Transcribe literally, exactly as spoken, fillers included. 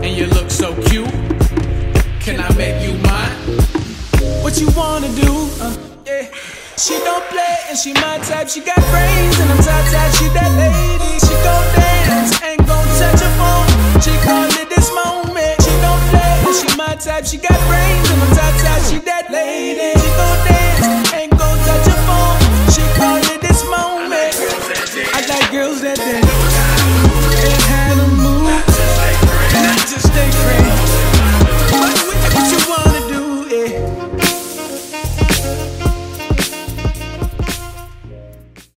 and you look so cute. Can I make you mine? What you wanna do? Uh, yeah. She don't play and she my type. She got brains and I'm top type. She that lady. She gon' dance, ain't gon' touch her phone. She call it this moment. She don't play and she my type. She got brains and I'm top type. She that lady. She gon' dance, ain't gon' touch her phone. She call it this moment. I like girls that dance.